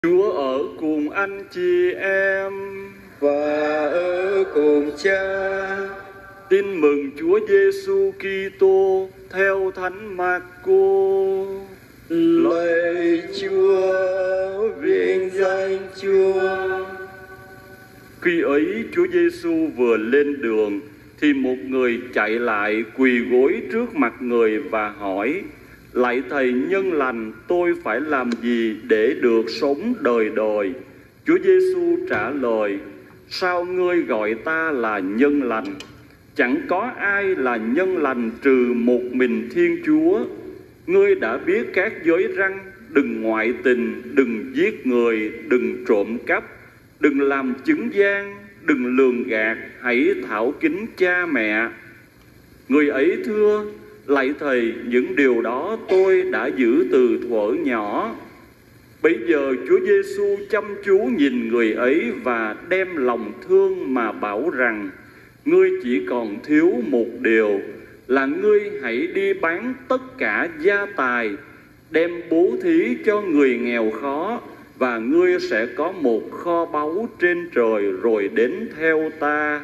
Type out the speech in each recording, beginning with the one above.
Chúa ở cùng anh chị em và ở cùng Cha. Tin mừng Chúa Giêsu Kitô theo Thánh Marco. Lạy Chúa, vinh danh Chúa. Khi ấy Chúa Giêsu vừa lên đường thì một người chạy lại quỳ gối trước mặt người và hỏi: Lạy Thầy nhân lành, tôi phải làm gì để được sống đời đời? Chúa Giêsu trả lời: Sao ngươi gọi ta là nhân lành? Chẳng có ai là nhân lành trừ một mình Thiên Chúa. Ngươi đã biết các giới răn: đừng ngoại tình, đừng giết người, đừng trộm cắp, đừng làm chứng gian, đừng lường gạt, hãy thảo kính cha mẹ. Người ấy thưa: Lạy Thầy, những điều đó tôi đã giữ từ thuở nhỏ. Bấy giờ Chúa Giêsu chăm chú nhìn người ấy và đem lòng thương mà bảo rằng: Ngươi chỉ còn thiếu một điều, là ngươi hãy đi bán tất cả gia tài, đem bố thí cho người nghèo khó, và ngươi sẽ có một kho báu trên trời, rồi đến theo ta.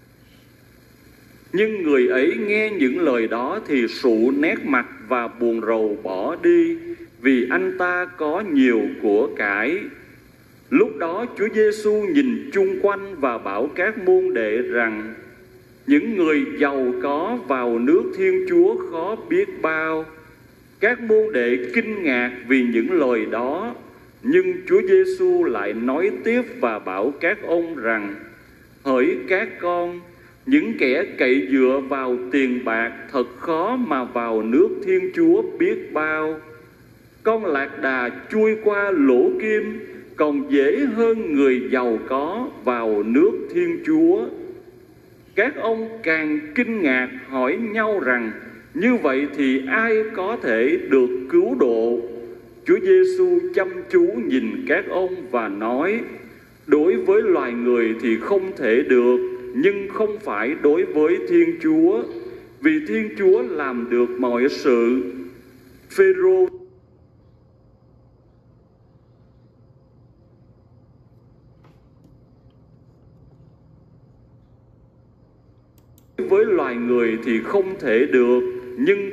Nhưng người ấy nghe những lời đó thì sụ nét mặt và buồn rầu bỏ đi, vì anh ta có nhiều của cải. Lúc đó Chúa Giêsu nhìn chung quanh và bảo các môn đệ rằng: Những người giàu có vào nước Thiên Chúa khó biết bao. Các môn đệ kinh ngạc vì những lời đó, nhưng Chúa Giêsu lại nói tiếp và bảo các ông rằng: Hỡi các con, những kẻ cậy dựa vào tiền bạc thật khó mà vào nước Thiên Chúa biết bao. Con lạc đà chui qua lỗ kim còn dễ hơn người giàu có vào nước Thiên Chúa. Các ông càng kinh ngạc hỏi nhau rằng: Như vậy thì ai có thể được cứu độ? Chúa Giêsu chăm chú nhìn các ông và nói: Đối với loài người thì không thể được, nhưng không phải đối với Thiên Chúa, vì Thiên Chúa làm được mọi sự. Phêrô với loài người thì không thể được, nhưng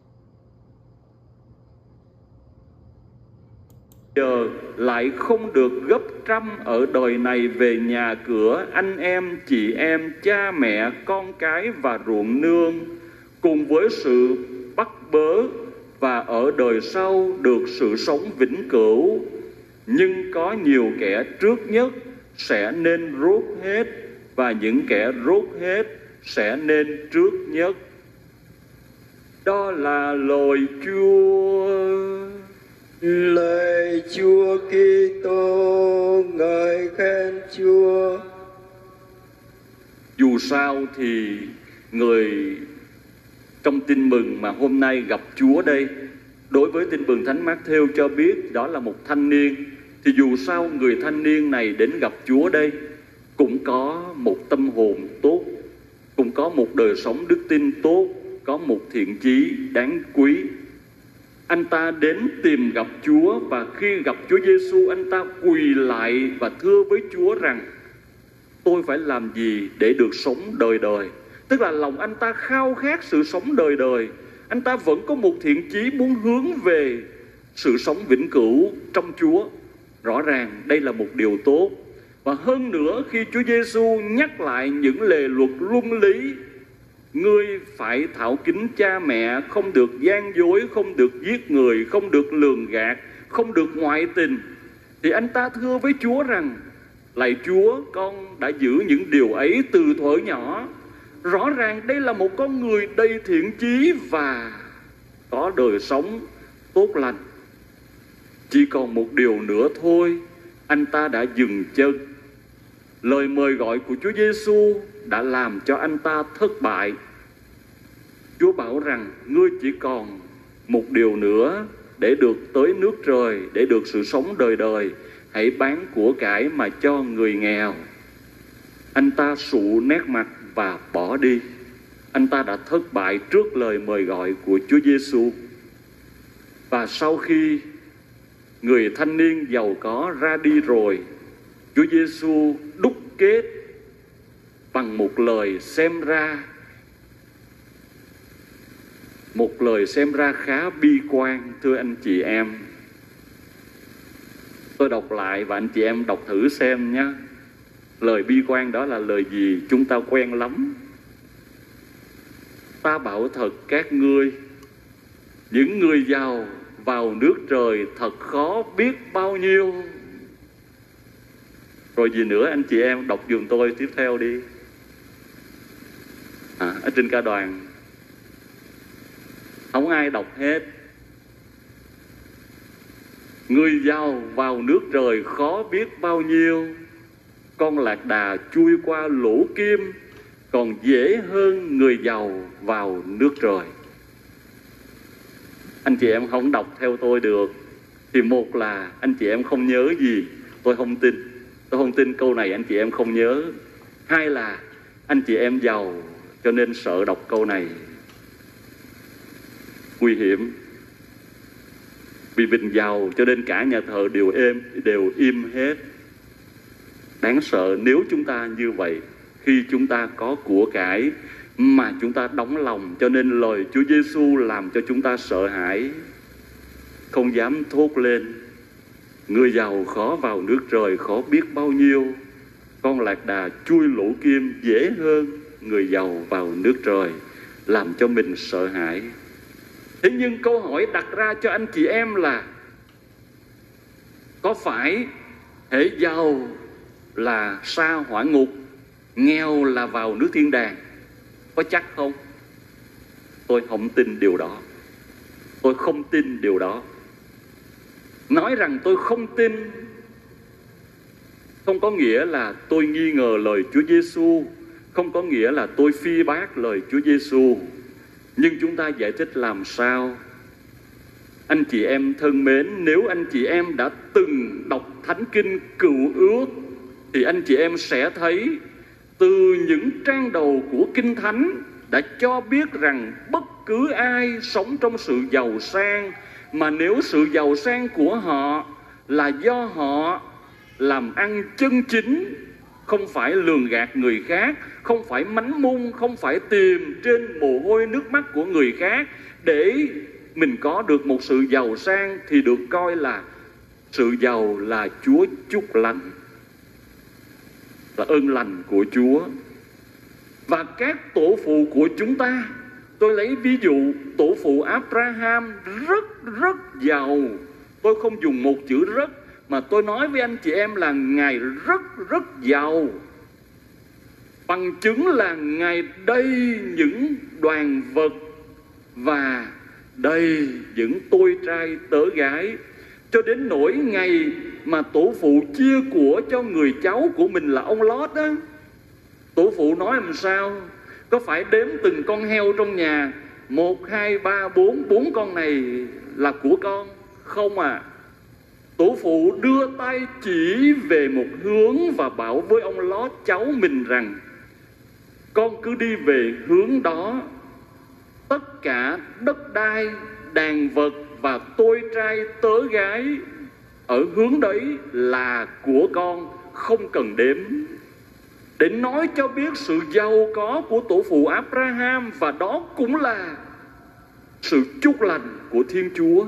giờ lại không được gấp trăm ở đời này về nhà cửa, anh em, chị em, cha mẹ, con cái và ruộng nương, cùng với sự bắt bớ, và ở đời sau được sự sống vĩnh cửu. Nhưng có nhiều kẻ trước nhất sẽ nên rốt hết, và những kẻ rốt hết sẽ nên trước nhất. Đó là lời Chúa. Lạy Chúa Kitô, ngợi khen Chúa. Dù sao thì người trong tin mừng mà hôm nay gặp Chúa đây, đối với tin mừng Thánh Mát-thêu cho biết đó là một thanh niên, thì dù sao người thanh niên này đến gặp Chúa đây cũng có một tâm hồn tốt, cũng có một đời sống đức tin tốt, có một thiện chí đáng quý. Anh ta đến tìm gặp Chúa, và khi gặp Chúa Giêsu, anh ta quỳ lại và thưa với Chúa rằng: Tôi phải làm gì để được sống đời đời? Tức là lòng anh ta khao khát sự sống đời đời. Anh ta vẫn có một thiện chí muốn hướng về sự sống vĩnh cửu trong Chúa. Rõ ràng đây là một điều tốt. Và hơn nữa, khi Chúa Giêsu nhắc lại những lề luật luân lý: Ngươi phải thảo kính cha mẹ, không được gian dối, không được giết người, không được lường gạt, không được ngoại tình, thì anh ta thưa với Chúa rằng: Lạy Chúa, con đã giữ những điều ấy từ thuở nhỏ. Rõ ràng đây là một con người đầy thiện chí và có đời sống tốt lành. Chỉ còn một điều nữa thôi, anh ta đã dừng chân. Lời mời gọi của Chúa Giêsu đã làm cho anh ta thất bại. Chúa bảo rằng: Ngươi chỉ còn một điều nữa để được tới nước trời, để được sự sống đời đời. Hãy bán của cải mà cho người nghèo. Anh ta sụ nét mặt và bỏ đi. Anh ta đã thất bại trước lời mời gọi của Chúa Giêsu. Và sau khi người thanh niên giàu có ra đi rồi, Chúa Giêsu đúc kết bằng một lời xem ra, một lời xem ra khá bi quan, thưa anh chị em. Tôi đọc lại và anh chị em đọc thử xem nhé. Lời bi quan đó là lời gì? Chúng ta quen lắm. Ta bảo thật các ngươi, những người giàu vào nước trời thật khó biết bao nhiêu. Rồi gì nữa anh chị em đọc giùm tôi tiếp theo đi. Ở trên ca đoàn không ai đọc hết. Người giàu vào nước trời khó biết bao nhiêu, con lạc đà chui qua lỗ kim còn dễ hơn người giàu vào nước trời. Anh chị em không đọc theo tôi được thì một là anh chị em không nhớ gì, tôi không tin. Tôi không tin câu này anh chị em không nhớ. Hai là anh chị em giàu cho nên sợ đọc câu này. Nguy hiểm. Vì mình giàu cho nên cả nhà thờ đều im hết. Đáng sợ nếu chúng ta như vậy. Khi chúng ta có của cải mà chúng ta đóng lòng, cho nên lời Chúa Giêsu làm cho chúng ta sợ hãi, không dám thốt lên. Người giàu khó vào nước trời khó biết bao nhiêu, con lạc đà chui lỗ kim dễ hơn người giàu vào nước trời, làm cho mình sợ hãi. Thế nhưng câu hỏi đặt ra cho anh chị em là có phải hễ giàu là sa hỏa ngục, nghèo là vào nước thiên đàng? Có chắc không? Tôi không tin điều đó. Tôi không tin điều đó. Nói rằng tôi không tin không có nghĩa là tôi nghi ngờ lời Chúa Giêsu, không có nghĩa là tôi phi bác lời Chúa Giêsu. Nhưng chúng ta giải thích làm sao? Anh chị em thân mến, nếu anh chị em đã từng đọc Thánh Kinh Cựu Ước thì anh chị em sẽ thấy từ những trang đầu của Kinh Thánh đã cho biết rằng bất cứ ai sống trong sự giàu sang, mà nếu sự giàu sang của họ là do họ làm ăn chân chính, không phải lường gạt người khác, không phải mánh mung, không phải tìm trên mồ hôi nước mắt của người khác để mình có được một sự giàu sang, thì được coi là sự giàu là Chúa chúc lành, là ơn lành của Chúa. Và các tổ phụ của chúng ta, tôi lấy ví dụ tổ phụ Abraham rất giàu. Tôi không dùng một chữ rất, mà tôi nói với anh chị em là Ngài rất giàu. Bằng chứng là Ngài đầy những đoàn vật và đầy những tôi trai tớ gái, cho đến nỗi ngày mà tổ phụ chia của cho người cháu của mình là ông Lót á, tổ phụ nói làm sao? Có phải đếm từng con heo trong nhà, 1, 2, 3, 4 con này là của con? Không à. Tổ phụ đưa tay chỉ về một hướng và bảo với ông Lót cháu mình rằng con cứ đi về hướng đó, tất cả đất đai, đàn vật và tôi trai tớ gái ở hướng đấy là của con, không cần đếm. Để nói cho biết sự giàu có của tổ phụ Abraham, và đó cũng là sự chúc lành của Thiên Chúa.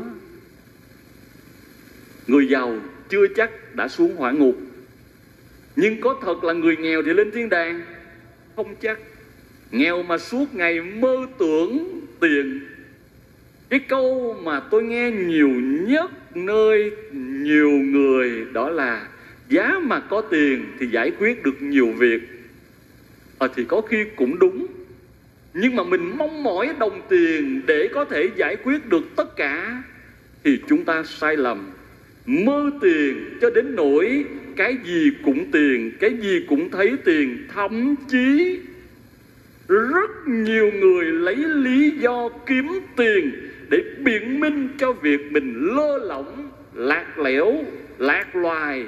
Người giàu chưa chắc đã xuống hỏa ngục, nhưng có thật là người nghèo thì lên thiên đàng? Không chắc. Nghèo mà suốt ngày mơ tưởng tiền. Cái câu mà tôi nghe nhiều nhất nơi nhiều người đó là giá mà có tiền thì giải quyết được nhiều việc. Thì có khi cũng đúng, nhưng mà mình mong mỏi đồng tiền để có thể giải quyết được tất cả thì chúng ta sai lầm. Mơ tiền cho đến nỗi cái gì cũng tiền, cái gì cũng thấy tiền. Thậm chí rất nhiều người lấy lý do kiếm tiền để biện minh cho việc mình lơ lỏng, lạc lẽo, lạc loài.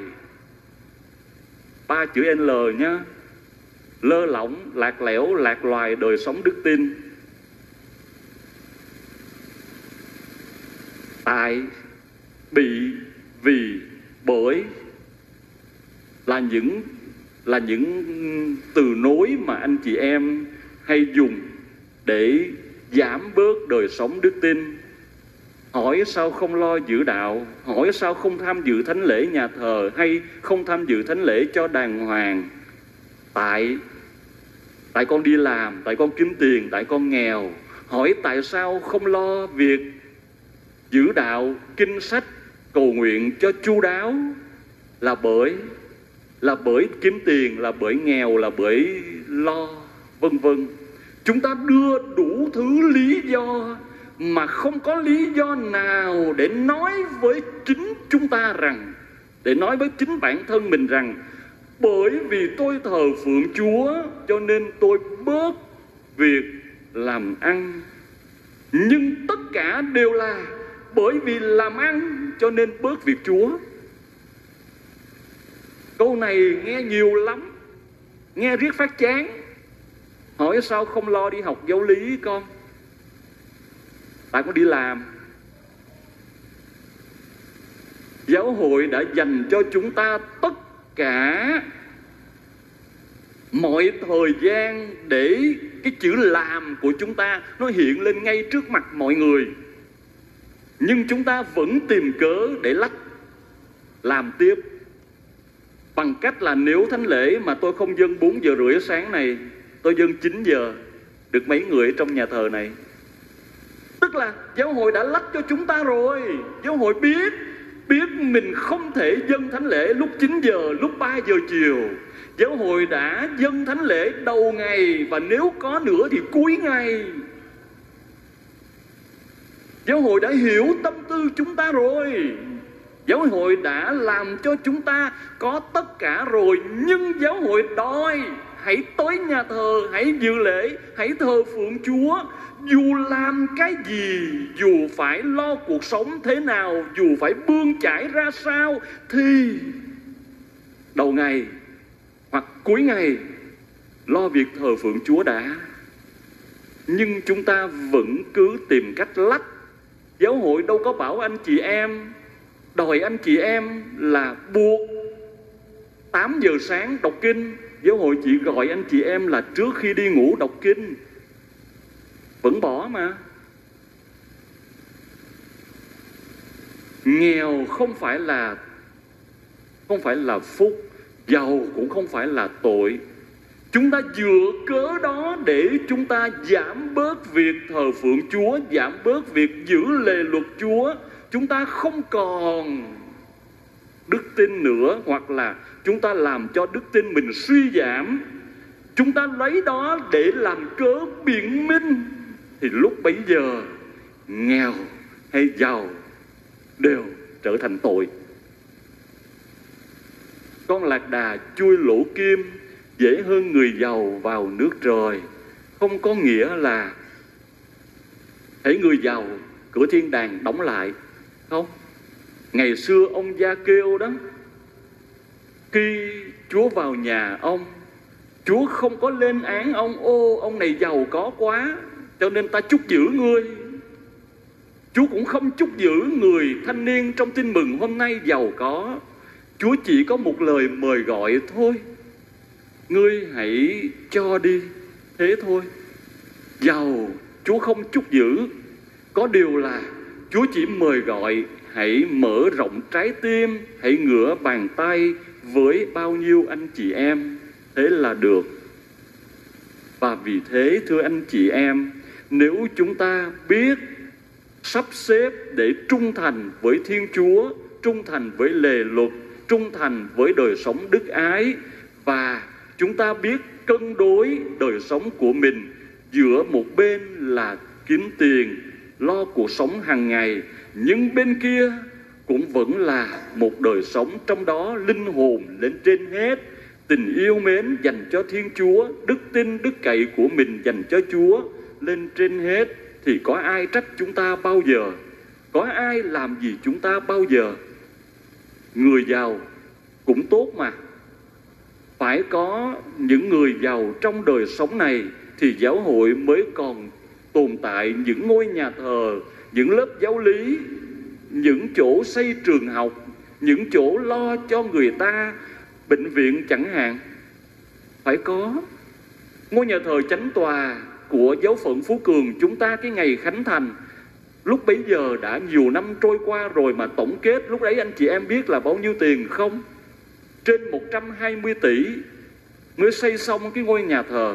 3 chữ L nhá. Lơ lỏng, lạc lẽo, lạc loài đời sống đức tin. Tại bị Bởi là những từ nối mà anh chị em hay dùng để giảm bớt đời sống đức tin. Hỏi sao không lo giữ đạo, hỏi sao không tham dự thánh lễ nhà thờ, hay không tham dự thánh lễ cho đàng hoàng. Tại con đi làm, tại con kiếm tiền, tại con nghèo. Hỏi tại sao không lo việc giữ đạo, kinh sách, cầu nguyện cho chu đáo. Là bởi kiếm tiền, là bởi nghèo, là bởi lo, vân vân. Chúng ta đưa đủ thứ lý do mà không có lý do nào để nói với chính chúng ta rằng, để nói với chính bản thân mình rằng, bởi vì tôi thờ phượng Chúa cho nên tôi bớt việc làm ăn. Nhưng tất cả đều là bởi vì làm ăn cho nên bớt việc Chúa. Câu này nghe nhiều lắm, nghe riết phát chán. Hỏi sao không lo đi học giáo lý con? Tại con đi làm. Giáo hội đã dành cho chúng ta tất cả mọi thời gian để cái chữ làm của chúng ta nó hiện lên ngay trước mặt mọi người. Nhưng chúng ta vẫn tìm cớ để lách làm tiếp, bằng cách là nếu thánh lễ mà tôi không dâng 4 giờ rưỡi sáng này, tôi dâng 9 giờ, được mấy người ở trong nhà thờ này. Tức là giáo hội đã lách cho chúng ta rồi. Giáo hội biết mình không thể dâng thánh lễ lúc 9 giờ, lúc 3 giờ chiều. Giáo hội đã dâng thánh lễ đầu ngày, và nếu có nữa thì cuối ngày. Giáo hội đã hiểu tâm tư chúng ta rồi. Giáo hội đã làm cho chúng ta có tất cả rồi. Nhưng giáo hội đòi hãy tới nhà thờ, hãy dự lễ, hãy thờ phượng Chúa. Dù làm cái gì, dù phải lo cuộc sống thế nào, dù phải bươn chải ra sao, thì đầu ngày hoặc cuối ngày lo việc thờ phượng Chúa đã. Nhưng chúng ta vẫn cứ tìm cách lách. Giáo hội đâu có bảo anh chị em, đòi anh chị em là buộc 8 giờ sáng đọc kinh. Giáo hội chỉ gọi anh chị em là trước khi đi ngủ đọc kinh. Vẫn bỏ mà. Nghèo không phải là phúc, giàu cũng không phải là tội. Chúng ta dựa cớ đó để chúng ta giảm bớt việc thờ phượng Chúa, giảm bớt việc giữ lề luật Chúa. Chúng ta không còn đức tin nữa, hoặc là chúng ta làm cho đức tin mình suy giảm. Chúng ta lấy đó để làm cớ biện minh, thì lúc bấy giờ nghèo hay giàu đều trở thành tội. Con lạc đà chui lỗ kim dễ hơn người giàu vào nước trời. Không có nghĩa là thấy người giàu cửa thiên đàng đóng lại. Không. Ngày xưa ông Gia Kêu đó, khi Chúa vào nhà ông, Chúa không có lên án ông: ô ông này giàu có quá cho nên ta chúc giữ ngươi. Chúa cũng không chúc giữ người thanh niên trong tin mừng hôm nay giàu có. Chúa chỉ có một lời mời gọi thôi: ngươi hãy cho đi, thế thôi. Giàu Chúa không chúc giữ. Có điều là Chúa chỉ mời gọi hãy mở rộng trái tim, hãy ngửa bàn tay với bao nhiêu anh chị em, thế là được. Và vì thế thưa anh chị em, nếu chúng ta biết sắp xếp để trung thành với Thiên Chúa, trung thành với lề luật, trung thành với đời sống đức ái, và chúng ta biết cân đối đời sống của mình giữa một bên là kiếm tiền, lo cuộc sống hàng ngày, nhưng bên kia cũng vẫn là một đời sống trong đó linh hồn lên trên hết, tình yêu mến dành cho Thiên Chúa, đức tin, đức cậy của mình dành cho Chúa lên trên hết, thì có ai trách chúng ta bao giờ? Có ai làm gì chúng ta bao giờ? Người giàu cũng tốt mà. Phải có những người giàu trong đời sống này thì giáo hội mới còn tồn tại những ngôi nhà thờ, những lớp giáo lý, những chỗ xây trường học, những chỗ lo cho người ta, bệnh viện chẳng hạn. Phải có. Ngôi nhà thờ chánh tòa của giáo phận Phú Cường chúng ta cái ngày khánh thành, lúc bấy giờ đã nhiều năm trôi qua rồi mà tổng kết lúc đấy anh chị em biết là bao nhiêu tiền không? Trên 120 tỷ mới xây xong cái ngôi nhà thờ.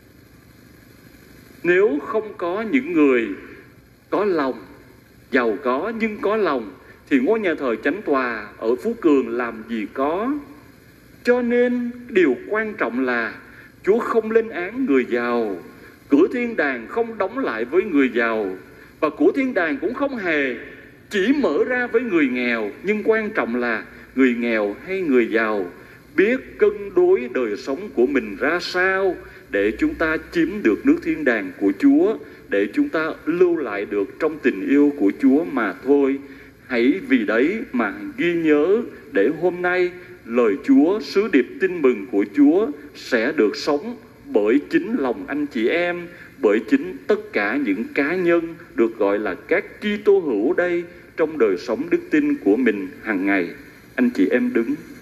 Nếu không có những người có lòng, giàu có nhưng có lòng, thì ngôi nhà thờ chánh tòa ở Phú Cường làm gì có. Cho nên điều quan trọng là Chúa không lên án người giàu, cửa thiên đàng không đóng lại với người giàu, và của thiên đàng cũng không hề chỉ mở ra với người nghèo. Nhưng quan trọng là người nghèo hay người giàu biết cân đối đời sống của mình ra sao để chúng ta chiếm được nước thiên đàng của Chúa, để chúng ta lưu lại được trong tình yêu của Chúa mà thôi. Hãy vì đấy mà ghi nhớ để hôm nay lời Chúa, sứ điệp tin mừng của Chúa sẽ được sống bởi chính lòng anh chị em, bởi chính tất cả những cá nhân được gọi là các Kitô hữu đây trong đời sống đức tin của mình hàng ngày. Anh chị em đứng.